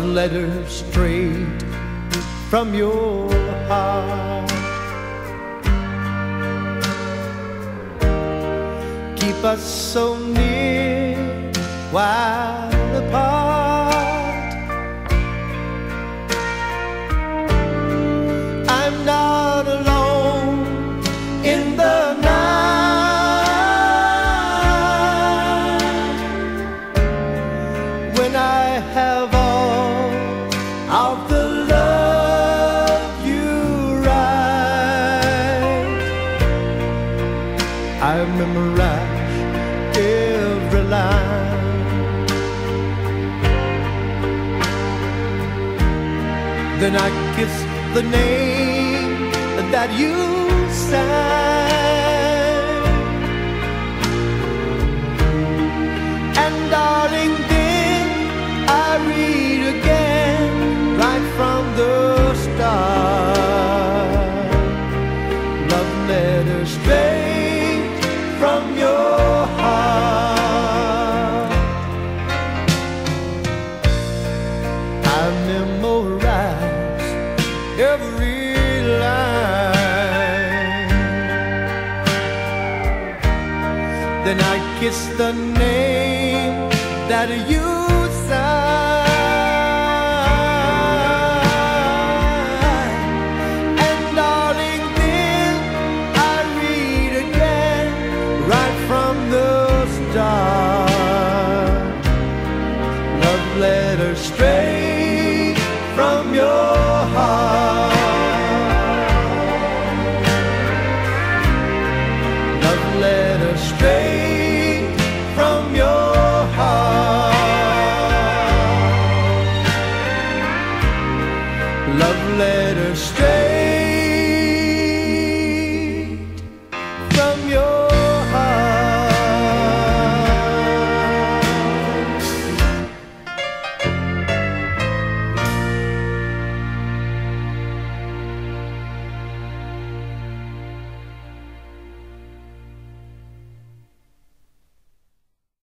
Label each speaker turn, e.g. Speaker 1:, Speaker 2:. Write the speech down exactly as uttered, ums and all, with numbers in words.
Speaker 1: letter straight from your heart. Keep us so near while apart. I'm not alone in the night when I have all of the love you write. I memorize every line, then I kiss the name that you sang. And darling, then I read again right from the start, love letter straight from your heart. I memorize every line, then I kiss the name that you signed. And darling, then I read again right from the start, love letter straight from your heart, love letter straight from your heart, love letter straight